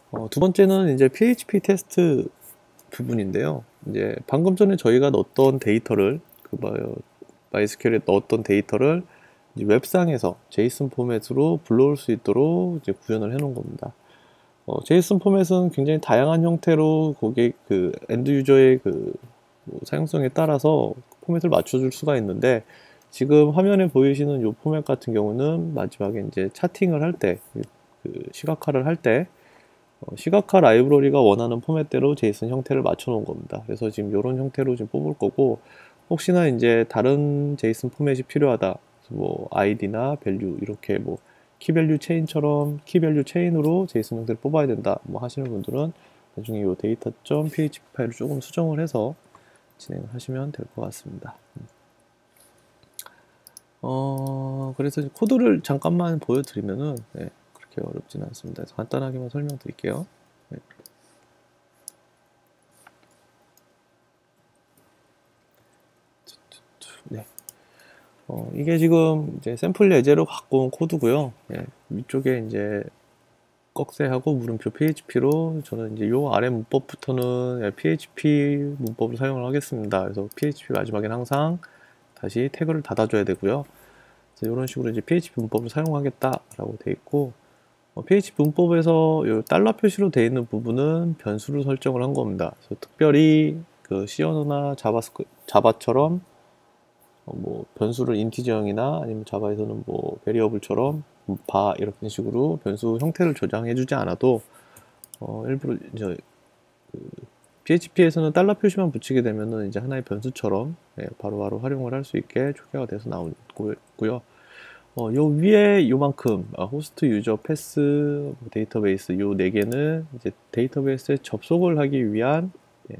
두 번째는 이제 PHP 테스트 부분인데요. 이제 방금 전에 저희가 넣었던 데이터를 MySQL에 넣었던 데이터를 이제 웹상에서 제이슨 포맷으로 불러올 수 있도록 이제 구현을 해 놓은 겁니다. 제이슨 포맷은 굉장히 다양한 형태로 고객 엔드 유저의 뭐 사용성에 따라서 포맷을 맞춰줄 수가 있는데, 지금 화면에 보이시는 이 포맷 같은 경우는 마지막에 이제 차팅을 할 때, 시각화를 할 때 시각화 라이브러리가 원하는 포맷대로 제이슨 형태를 맞춰 놓은 겁니다. 그래서 지금 이런 형태로 지금 뽑을 거고, 혹시나 이제 다른 제이슨 포맷이 필요하다, 뭐 id나 value 이렇게 뭐 키밸류 체인처럼 키밸류 체인으로 제이슨 형태를 뽑아야 된다 뭐 하시는 분들은 나중에 이 data.php 파일을 조금 수정을 해서 진행을 하시면 될 것 같습니다. 그래서 코드를 잠깐만 보여드리면은, 네, 그렇게 어렵진 않습니다. 그래서 간단하게만 설명드릴게요. 네. 네. 이게 지금 이제 샘플 예제로 갖고 온 코드고요. 예, 위쪽에 이제 꺽쇠하고 물음표 PHP로, 저는 이제 요 아래 문법부터는 PHP 문법을 사용을 하겠습니다. 그래서 PHP 마지막에는 항상 다시 태그를 닫아줘야 되고요. 그래서 이런 식으로 이제 PHP 문법을 사용하겠다라고 되어 있고, PHP 문법에서 요 달러 표시로 되어 있는 부분은 변수를 설정을 한 겁니다. 그래서 특별히 C 언어나 자바처럼 뭐 변수를 인티저형이나 아니면 자바에서는 뭐 베리어블처럼 이런 식으로 변수 형태를 저장해 주지 않아도 일부러 이제 PHP에서는 달러 표시만 붙이게 되면은 이제 하나의 변수처럼 바로바로 활용을 할 수 있게 초기화가 돼서 나오고요. 요 위에 요만큼 호스트, 유저, 패스, 데이터베이스 요 4개는 이제 데이터베이스에 접속을 하기 위한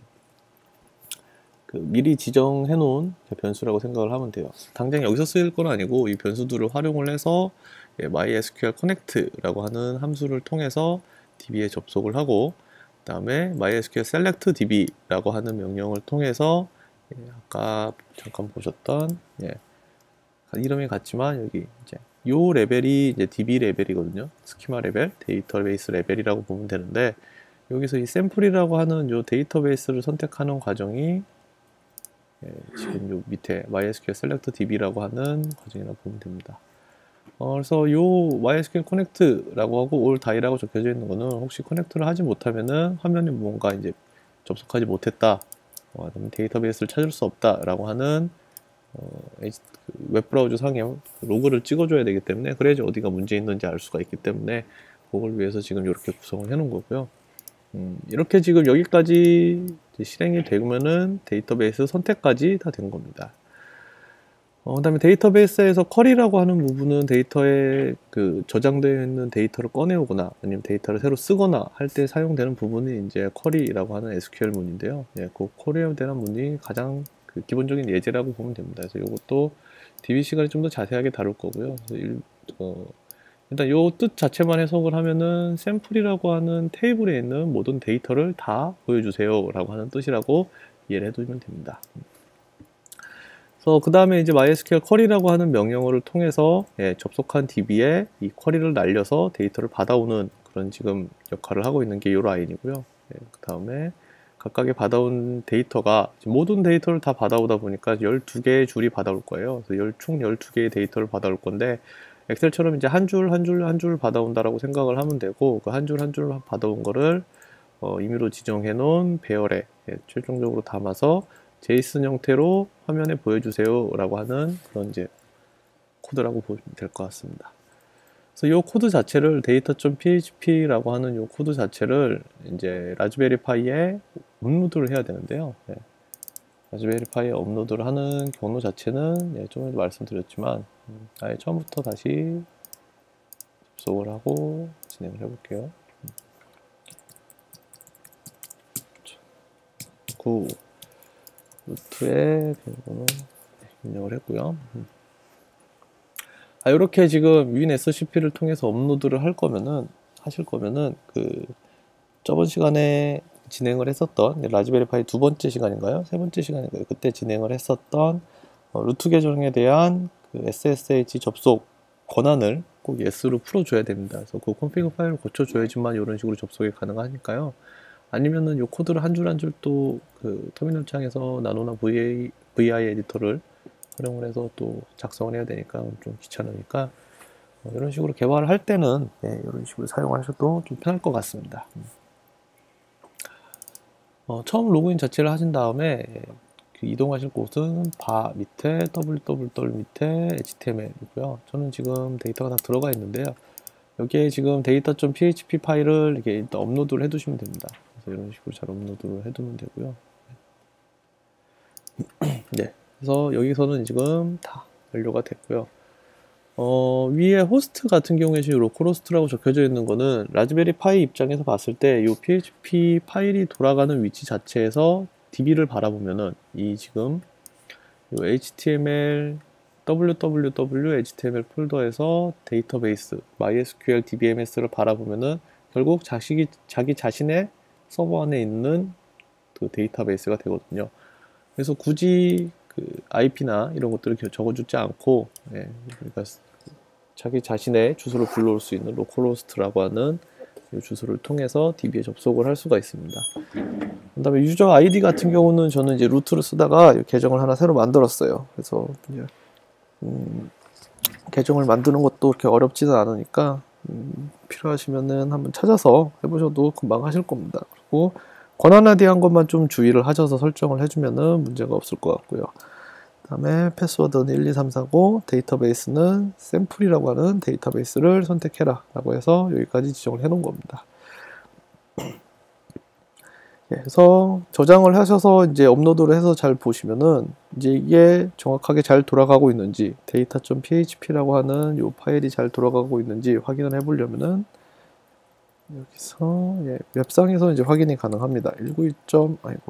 미리 지정해 놓은 변수라고 생각을 하면 돼요. 당장 여기서 쓰일 건 아니고 이 변수들을 활용을 해서 MySQL Connect라고 하는 함수를 통해서 DB에 접속을 하고, 그 다음에 MySQL Select DB라고 하는 명령을 통해서 아까 잠깐 보셨던 이름이 같지만 여기 이제 요 레벨이 이제 DB 레벨이거든요. 스키마 레벨, 데이터베이스 레벨이라고 보면 되는데, 여기서 이 샘플이라고 하는 요 데이터베이스를 선택하는 과정이 지금 요 밑에 MySQL Select DB라고 하는 과정이라고 보면 됩니다. 그래서 요 MySQL Connect라고 하고 all die라고 적혀져 있는 거는 혹시 커넥트를 하지 못하면은 화면에 뭔가 이제 접속하지 못했다, 아니면 데이터베이스를 찾을 수 없다라고 하는 웹브라우저 상에 로그를 찍어줘야 되기 때문에, 그래야지 어디가 문제 있는지 알 수가 있기 때문에 그걸 위해서 지금 이렇게 구성을 해 놓은 거고요. 이렇게 지금 여기까지 실행이 되면은 데이터베이스 선택까지 다 된 겁니다. 그 다음에 데이터베이스에서 쿼리라고 하는 부분은 데이터에 저장되어 있는 데이터를 꺼내오거나 아니면 데이터를 새로 쓰거나 할 때 사용되는 부분이 이제 쿼리라고 하는 SQL 문인데요. 그 쿼리에 대한 문이 가장 기본적인 예제라고 보면 됩니다. 그래서 이것도 DB 시간에 좀 더 자세하게 다룰 거고요. 일단 요 뜻 자체만 해석을 하면은 샘플이라고 하는 테이블에 있는 모든 데이터를 다 보여주세요 라고 하는 뜻이라고 이해를 해두면 됩니다. 그래서 그 다음에 이제 MySQL 쿼리라고 하는 명령어를 통해서 접속한 DB에 이 쿼리를 날려서 데이터를 받아오는 그런 지금 역할을 하고 있는 게 이 라인이고요. 그 다음에 각각의 받아온 데이터가 모든 데이터를 다 받아오다 보니까 12개의 줄이 받아올 거예요. 그래서 총 12개의 데이터를 받아올 건데, 엑셀처럼 이제 한 줄 한 줄 한 줄 받아온다라고 생각을 하면 되고, 그 한 줄 한 줄 받아온 거를 임의로 지정해 놓은 배열에 최종적으로 담아서 제이슨 형태로 화면에 보여주세요 라고 하는 그런 이제 코드라고 보시면 될 것 같습니다. 그래서 이 코드 자체를 data.php라고 하는 이 코드 자체를 이제 라즈베리 파이에 업로드를 해야 되는데요. 라즈베리 파이에 업로드를 하는 경로 자체는 좀 전에도 말씀드렸지만 아예 처음부터 다시 접속을 하고 진행을 해볼게요. 루트에 비밀번호 입력을 했고요. 이렇게 지금 WinSCP를 통해서 업로드를 하실 거면은 저번 시간에 진행을 했었던 라즈베리 파이 두 번째 시간인가요? 세 번째 시간인가요? 그때 진행을 했었던 루트 계정에 대한 SSH 접속 권한을 꼭 yes로 풀어줘야 됩니다. 그래서 그 config 파일을 고쳐줘야지만 이런 식으로 접속이 가능하니까요. 아니면은 요 코드를 한 줄 한 줄 또 그 터미널 창에서 나노나 VI 에디터를 활용을 해서 또 작성을 해야 되니까 좀 귀찮으니까 이런 식으로 개발을 할 때는 이런 식으로 사용하셔도 좀 편할 것 같습니다. 처음 로그인 자체를 하신 다음에 그 이동하실 곳은 바 밑에 www 밑에 html이고요. 저는 지금 데이터가 다 들어가 있는데요. 여기에 지금 data.php 파일을 이렇게 일단 업로드를 해두시면 됩니다. 그래서 이런 식으로 잘 업로드를 해두면 되고요. 네, 그래서 여기서는 지금 다 완료가 됐고요. 위에 호스트 같은 경우에 지금 로컬호스트라고 적혀져 있는 거는 라즈베리 파이 입장에서 봤을 때 이 PHP 파일이 돌아가는 위치 자체에서 DB를 바라보면은 이 지금 요 HTML www HTML 폴더에서 데이터베이스 MySQL DBMS를 바라보면은 결국 자기 자신의 서버 안에 있는 그 데이터베이스가 되거든요. 그래서 굳이 그 IP나 이런 것들을 적어주지 않고 그러니까 자기 자신의 주소를 불러올 수 있는 로컬호스트라고 하는 이 주소를 통해서 DB에 접속을 할 수가 있습니다. 그 다음에 유저 아이디 같은 경우는 저는 이제 루트를 쓰다가 계정을 하나 새로 만들었어요. 그래서 이제 계정을 만드는 것도 그렇게 어렵지는 않으니까 필요하시면은 한번 찾아서 해보셔도 금방 하실 겁니다. 그리고 권한화대한 것만 좀 주의를 하셔서 설정을 해주면은 문제가 없을 것 같고요. 그 다음에 패스워드는 12345, 데이터베이스는 샘플이라고 하는 데이터베이스를 선택해라 라고 해서 여기까지 지정을 해 놓은 겁니다. 그래서 저장을 하셔서 이제 업로드를 해서 잘 보시면은 이제 이게 정확하게 잘 돌아가고 있는지 data.php라고 하는 이 파일이 잘 돌아가고 있는지 확인을 해 보려면은 여기서 웹상에서 이제 확인이 가능합니다. 192. 아이고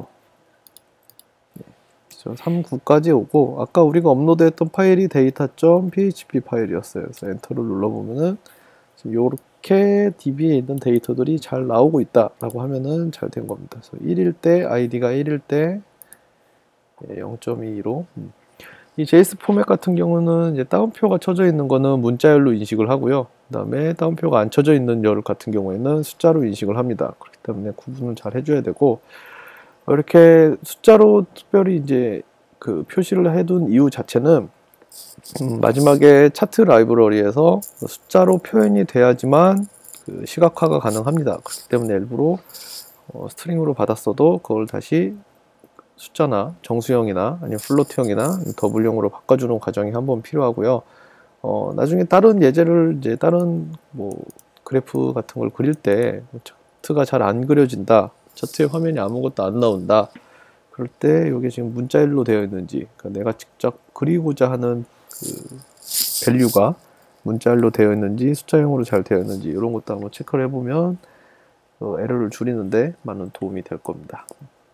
39까지 오고 아까 우리가 업로드했던 파일이 data.php 파일이었어요. 그래서 엔터를 눌러보면은 지금 이렇게 DB에 있는 데이터들이 잘 나오고 있다라고 하면은 잘 된 겁니다. 그래서 1일 때 아이디가 1일 때 0.22로 이 JS 포맷 같은 경우는 이제 따옴표가 쳐져 있는 거는 문자열로 인식을 하고요. 그 다음에 따옴표가 안 쳐져 있는 열 같은 경우에는 숫자로 인식을 합니다. 그렇기 때문에 구분을 잘 해줘야 되고 이렇게 숫자로 특별히 이제 그 표시를 해둔 이유 자체는 마지막에 차트 라이브러리에서 숫자로 표현이 돼야지만 그 시각화가 가능합니다. 그렇기 때문에 일부러 스트링으로 받았어도 그걸 다시 숫자나 정수형이나 아니면 플로트형이나 더블형으로 바꿔주는 과정이 한번 필요하고요. 나중에 다른 예제를 이제 다른 뭐 그래프 같은 걸 그릴 때 차트가 잘 안 그려진다. 차트에 화면이 아무것도 안 나온다. 그럴 때 이게 지금 문자일로 되어 있는지, 그러니까 내가 직접 그리고자 하는 그 밸류가 문자일로 되어 있는지 숫자형으로 잘 되어 있는지 이런 것도 한번 체크를 해보면 에러를 줄이는데 많은 도움이 될 겁니다.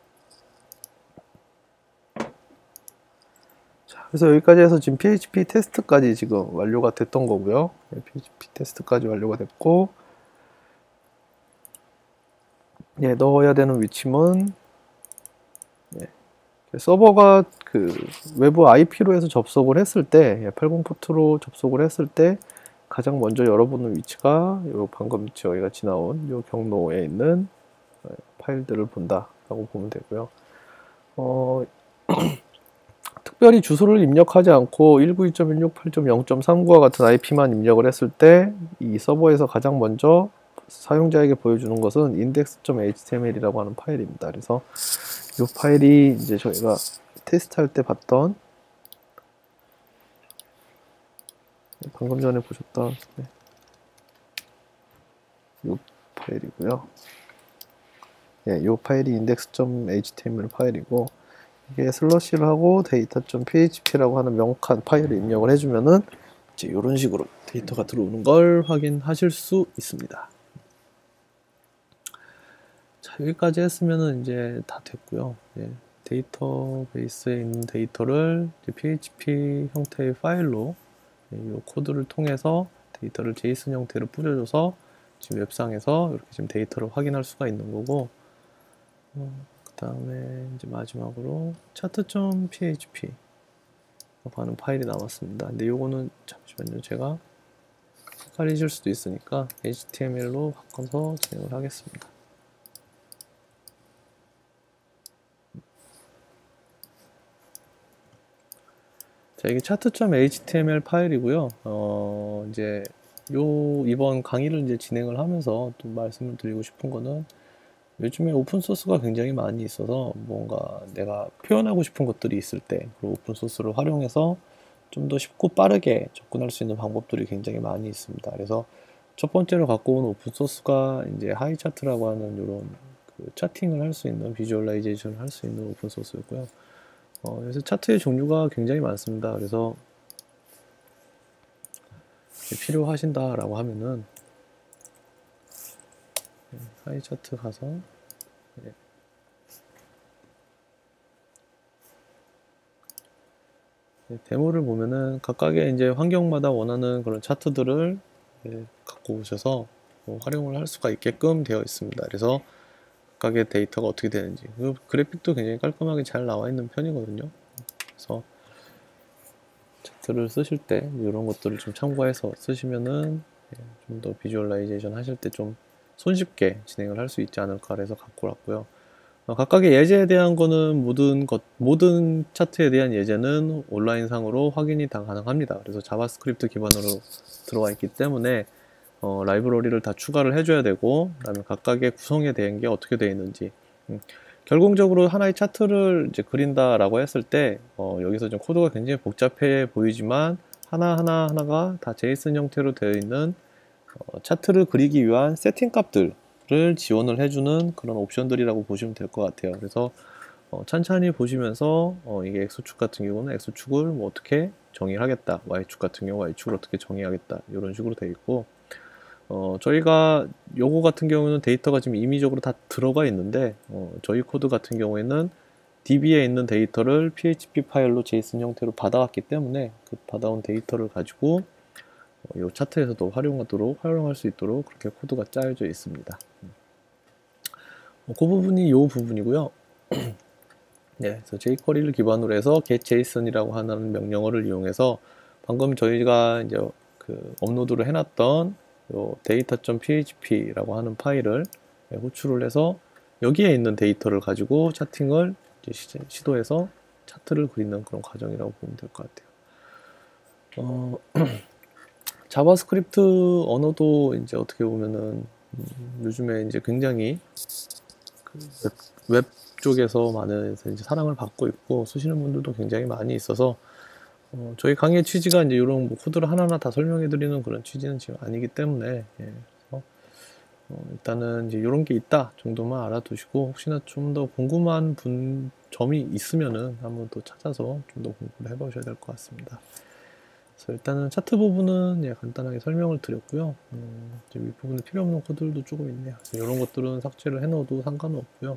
자, 그래서 여기까지 해서 지금 PHP 테스트까지 지금 완료가 됐던 거고요. PHP 테스트까지 완료가 됐고, 넣어야 되는 위치는 서버가 그 외부 IP로 해서 접속을 했을 때 80 포트로 접속을 했을 때 가장 먼저 열어보는 위치가 요 방금 저희가 지나온 요 경로에 있는 파일들을 본다 라고 보면 되고요. 특별히 주소를 입력하지 않고 192.168.0.39와 같은 IP만 입력을 했을 때 이 서버에서 가장 먼저 사용자에게 보여주는 것은 index.html이라고 하는 파일입니다. 그래서 이 파일이 이제 저희가 테스트할 때 봤던 방금 전에 보셨던 이 파일이고요. 이 파일이 index.html 파일이고 이게 슬러시를 하고 data.php라고 하는 명확한 파일을 입력을 해주면은 이제 이런 식으로 데이터가 들어오는 걸 확인하실 수 있습니다. 자, 여기까지 했으면은 이제 다 됐고요. 데이터베이스에 있는 데이터를 PHP 형태의 파일로 이 코드를 통해서 데이터를 JSON 형태로 뿌려줘서 지금 웹상에서 이렇게 지금 데이터를 확인할 수가 있는 거고, 그 다음에 이제 마지막으로 차트.php 하는 파일이 남았습니다. 근데 요거는 잠시만요, 제가 헷갈리실 수도 있으니까 HTML로 바꿔서 진행을 하겠습니다. 자, 이게 차트.html 파일이고요. 이제 이번 강의를 이제 진행을 하면서 또 말씀을 드리고 싶은 거는 요즘에 오픈소스가 굉장히 많이 있어서 뭔가 내가 표현하고 싶은 것들이 있을 때 그 오픈소스를 활용해서 좀 더 쉽고 빠르게 접근할 수 있는 방법들이 굉장히 많이 있습니다. 그래서 첫 번째로 갖고 온 오픈소스가 이제 하이차트라고 하는 이런 그 차팅을 할 수 있는 비주얼라이제이션을 할 수 있는 오픈소스였고요. 그래서 차트의 종류가 굉장히 많습니다. 그래서 필요하신다라고 하면은 하이차트 가서 데모를 보면은 각각의 이제 환경마다 원하는 그런 차트들을 갖고 오셔서 활용을 할 수가 있게끔 되어 있습니다. 그래서 각각의 데이터가 어떻게 되는지 그 그래픽도 굉장히 깔끔하게 잘 나와 있는 편이거든요. 그래서 차트를 쓰실 때 이런 것들을 좀 참고해서 쓰시면은 좀 더 비주얼라이제이션 하실 때 좀 손쉽게 진행을 할 수 있지 않을까 해서 갖고 왔고요. 각각의 예제에 대한 거는 모든 차트에 대한 예제는 온라인상으로 확인이 다 가능합니다. 그래서 자바스크립트 기반으로 들어와 있기 때문에 라이브러리를 다 추가를 해줘야 되고, 그다음에 각각의 구성에 대한 게 어떻게 되어 있는지. 결국적으로 하나의 차트를 이제 그린다라고 했을 때, 여기서 좀 코드가 굉장히 복잡해 보이지만, 하나가 다 제이슨 형태로 되어 있는 차트를 그리기 위한 세팅 값들을 지원을 해주는 그런 옵션들이라고 보시면 될 것 같아요. 그래서 천천히 보시면서 이게 X축 같은 경우는 X축을 뭐 어떻게 정의하겠다, Y축 같은 경우 Y축을 어떻게 정의하겠다, 이런 식으로 되어 있고, 저희가 요거 같은 경우는 데이터가 지금 임의적으로 다 들어가 있는데, 저희 코드 같은 경우에는 DB에 있는 데이터를 PHP 파일로 JSON 형태로 받아왔기 때문에 그 받아온 데이터를 가지고 이 차트에서도 활용할 수 있도록 그렇게 코드가 짜여져 있습니다. 그 부분이 이 부분이고요. 네, 그래서 jQuery를 기반으로 해서 getJSON이라고 하는 명령어를 이용해서 방금 저희가 이제 그 업로드를 해놨던 요 data.php라고 하는 파일을 호출을 해서 여기에 있는 데이터를 가지고 차팅을 이제 시도해서 차트를 그리는 그런 과정이라고 보면 될 것 같아요. 자바스크립트 언어도 이제 어떻게 보면은 요즘에 이제 굉장히 그 웹 쪽에서 많은 이제 사랑을 받고 있고 쓰시는 분들도 굉장히 많이 있어서 저희 강의의 취지가 이제 이런 뭐 코드를 하나하나 다 설명해 드리는 그런 취지는 지금 아니기 때문에 그래서 일단은 이제 이런 게 있다 정도만 알아두시고 혹시나 좀 더 궁금한 점이 있으면은 한번 또 찾아서 좀 더 공부를 해보셔야 될 것 같습니다. 그래서 일단은 차트 부분은 간단하게 설명을 드렸고요. 지금 윗부분에 필요 없는 코드들도 조금 있네요. 그래서 이런 것들은 삭제를 해 넣어도 상관은 없고요.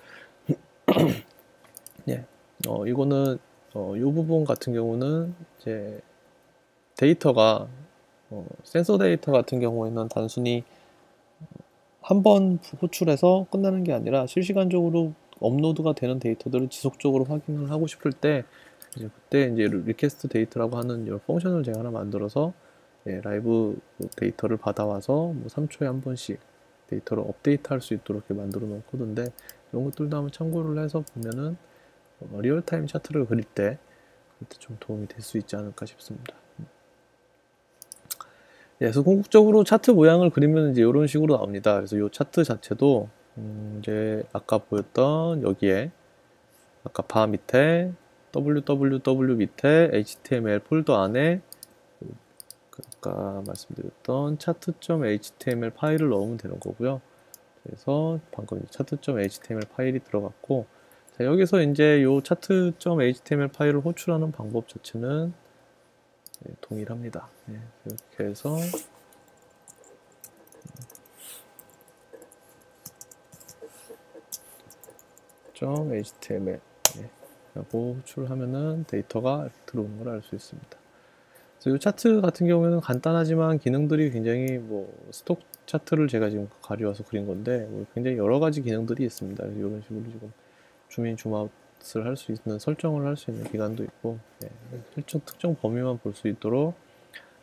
이거는 이 부분 같은 경우는 이제 데이터가 센서 데이터 같은 경우에는 단순히 한 번 호출해서 끝나는 게 아니라 실시간적으로 업로드가 되는 데이터들을 지속적으로 확인을 하고 싶을 때 그때 이제 리퀘스트 데이터라고 하는 이런 펑션을 제가 하나 만들어서 라이브 데이터를 받아와서 뭐 3초에 한 번씩 데이터를 업데이트 할 수 있도록 이렇게 만들어 놓은 코드인데 이런 것들도 한번 참고를 해서 보면은 리얼타임 차트를 그릴 때 그때 좀 도움이 될 수 있지 않을까 싶습니다. 그래서 궁극적으로 차트 모양을 그리면 이제 이런 식으로 나옵니다. 그래서 이 차트 자체도 이제 아까 보였던 여기에 아까 바 밑에 www 밑에 html 폴더 안에 아까 말씀드렸던 차트.html 파일을 넣으면 되는 거고요. 그래서 방금 차트.html 파일이 들어갔고 자, 여기서 이제 이 차트.html 파일을 호출하는 방법 자체는 동일합니다. 이렇게 해서 .html 하고 호출하면은 데이터가 들어오는 걸 알 수 있습니다. 그래서 이 차트 같은 경우에는 간단하지만 기능들이 굉장히 뭐 스톡 차트를 제가 지금 가져와서 그린 건데 굉장히 여러 가지 기능들이 있습니다. 이런 식으로 지금 줌인 줌아웃을 할 수 있는 설정을 할 수 있는 기간도 있고 특정 범위만 볼 수 있도록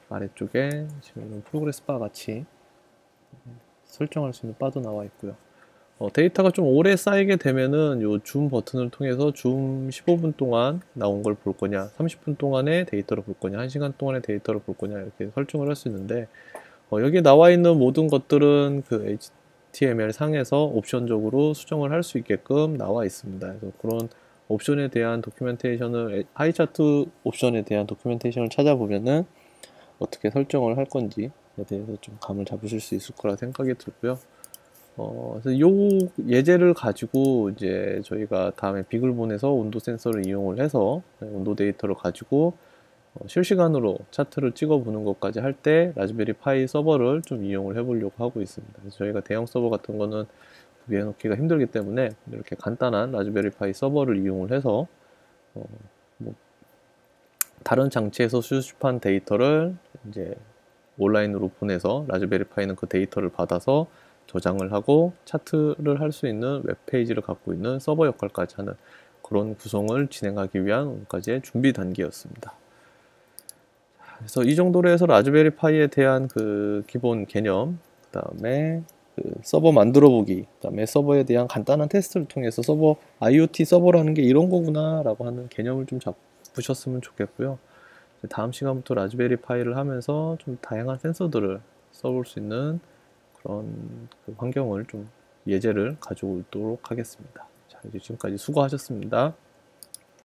아래쪽에 지금 프로그레스 바 같이 설정할 수 있는 바도 나와 있고요. 데이터가 좀 오래 쌓이게 되면은 요 줌 버튼을 통해서 줌 15분 동안 나온 걸 볼 거냐, 30분 동안의 데이터를 볼 거냐, 1시간 동안의 데이터를 볼 거냐 이렇게 설정을 할 수 있는데 여기 나와 있는 모든 것들은 그 HTML 상에서 옵션적으로 수정을 할 수 있게끔 나와 있습니다. 그래서 그런 옵션에 대한 도큐멘테이션을 하이차트 옵션에 대한 도큐멘테이션을 찾아보면은 어떻게 설정을 할 건지에 대해서 좀 감을 잡으실 수 있을 거라 생각이 들고요. 그래서 요 예제를 가지고 이제 저희가 다음에 비글본에서 온도 센서를 이용을 해서 온도 데이터를 가지고 실시간으로 차트를 찍어보는 것까지 할 때 라즈베리 파이 서버를 좀 이용을 해보려고 하고 있습니다. 그래서 저희가 대형 서버 같은 거는 구비해 놓기가 힘들기 때문에 이렇게 간단한 라즈베리 파이 서버를 이용을 해서 뭐 다른 장치에서 수집한 데이터를 이제 온라인으로 보내서 라즈베리 파이는 그 데이터를 받아서 저장을 하고 차트를 할 수 있는 웹페이지를 갖고 있는 서버 역할까지 하는 그런 구성을 진행하기 위한 오늘까지의 준비 단계였습니다. 그래서 이 정도로 해서 라즈베리 파이에 대한 그 기본 개념, 그 다음에 그 서버 만들어 보기, 그 다음에 서버에 대한 간단한 테스트를 통해서 서버 IoT 서버라는 게 이런 거구나 라고 하는 개념을 좀 잡으셨으면 좋겠고요. 다음 시간부터 라즈베리 파이를 하면서 좀 다양한 센서들을 써볼 수 있는 그런 그 환경을 좀 예제를 가지고 오도록 하겠습니다. 자, 이제 지금까지 수고하셨습니다.